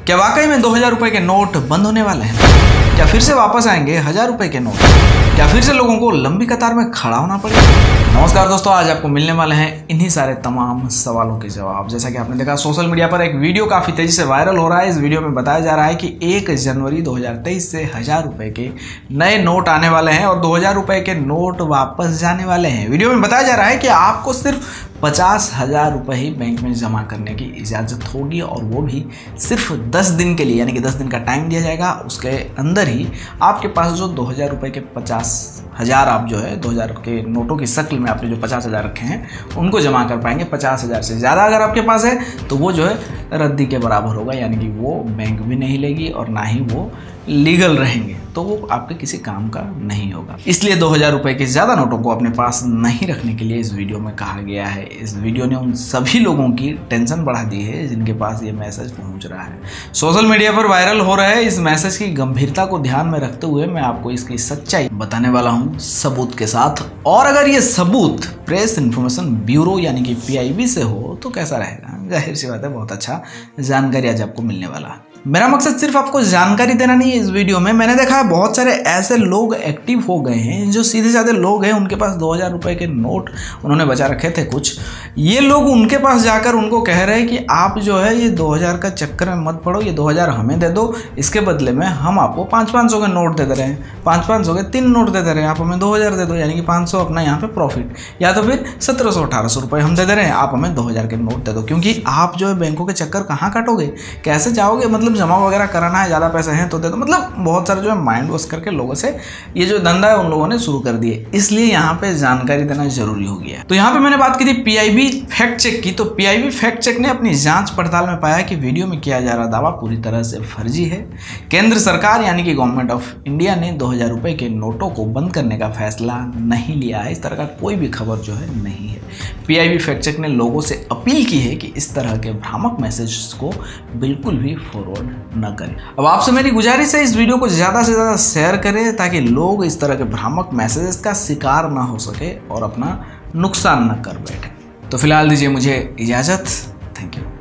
क्या वाकई में 2000 रुपए के नोट बंद होने वाले हैं? क्या फिर से वापस आएंगे 1000 रुपए के नोट? क्या फिर से लोगों को लंबी कतार में खड़ा होना पड़ेगा? नमस्कार दोस्तों, आज आपको मिलने वाले हैं इन्हीं सारे तमाम सवालों के जवाब। जैसा कि आपने देखा सोशल मीडिया पर एक वीडियो काफी तेजी से वायरल हो रहा है। इस वीडियो में बताया जा रहा है कि 1 जनवरी 2023 से 1000 रुपए के नए नोट आने वाले हैं और 2000 रुपए के नोट वापस जाने वाले हैं। वीडियो में बताया जा रहा है कि आपको सिर्फ 50,000 रुपये ही बैंक में जमा करने की इजाज़त होगी और वो भी सिर्फ 10 दिन के लिए, यानी कि 10 दिन का टाइम दिया जाएगा। उसके अंदर ही आपके पास जो 2000 रुपये के 50,000 आप जो है 2000 के नोटों की शक्ल में आपने जो 50,000 रखे हैं उनको जमा कर पाएंगे। 50,000 से ज़्यादा अगर आपके पास है तो वो जो है रद्दी के बराबर होगा, यानी कि वो बैंक भी नहीं लेगी और ना ही वो लीगल रहेंगे, तो वो आपके किसी काम का नहीं होगा। इसलिए 2000 रुपये के ज़्यादा नोटों को अपने पास नहीं रखने के लिए इस वीडियो में कहा गया है। इस वीडियो ने उन सभी लोगों की टेंशन बढ़ा दी है जिनके पास ये मैसेज पहुंच रहा है। सोशल मीडिया पर वायरल हो रहे इस मैसेज की गंभीरता को ध्यान में रखते हुए मैं आपको इसकी सच्चाई बताने वाला हूँ सबूत के साथ। और अगर ये सबूत प्रेस इन्फॉर्मेशन ब्यूरो यानी कि PIB से हो तो कैसा रहेगा? जाहिर सी बात है, बहुत अच्छा जानकारी आज आपको मिलने वाला है। मेरा मकसद सिर्फ आपको जानकारी देना नहीं है। इस वीडियो में मैंने देखा है बहुत सारे ऐसे लोग एक्टिव हो गए हैं जो सीधे साधे लोग हैं, उनके पास 2000 रुपये के नोट उन्होंने बचा रखे थे कुछ। ये लोग उनके पास जाकर उनको कह रहे हैं कि आप जो है ये 2000 का चक्कर में मत पड़ो, ये 2000 हमें दे दो, इसके बदले में हम आपको 500 के नोट दे रहे हैं, 500 के 3 नोट दे रहे हैं, आप हमें 2000 दे दो, यानी कि 500 अपना यहाँ पे प्रॉफिट, या तो फिर 1700-1800 रुपये हम दे रहे हैं, आप हमें 2000 के नोट दे दो। क्योंकि आप जो है बैंकों के चक्कर कहाँ काटोगे, कैसे जाओगे, मतलब जमा वगैरह कराना है, ज़्यादा पैसे हैं तो दे दो, मतलब बहुत सारे जो है माइंड वॉश करके लोगों से ये जो धंधा है उन लोगों ने शुरू कर दिए। इसलिए यहाँ पे जानकारी देना जरूरी हो गया है। तो यहाँ पे मैंने बात की थी PIB फैक्ट चेक की, तो PIB फैक्ट चेक ने अपनी जांच पड़ताल में पाया कि वीडियो में किया जा रहा दावा पूरी तरह से फर्जी है। केंद्र सरकार यानी कि गवर्नमेंट ऑफ इंडिया ने 2000 रुपये के नोटों को बंद करने का फैसला नहीं लिया है। इस तरह का कोई भी खबर जो है नहीं है। PIB फैक्ट चेक ने लोगों से अपील की है कि इस तरह के भ्रामक मैसेज को बिल्कुल भी फॉरवर्ड न करें। अब आपसे मेरी गुजारिश है इस वीडियो को ज़्यादा से ज़्यादा शेयर करें ताकि लोग इस तरह के भ्रामक मैसेजेस का शिकार ना हो सके और अपना नुकसान न कर बैठे। तो फिलहाल दीजिए मुझे इजाज़त। Thank you.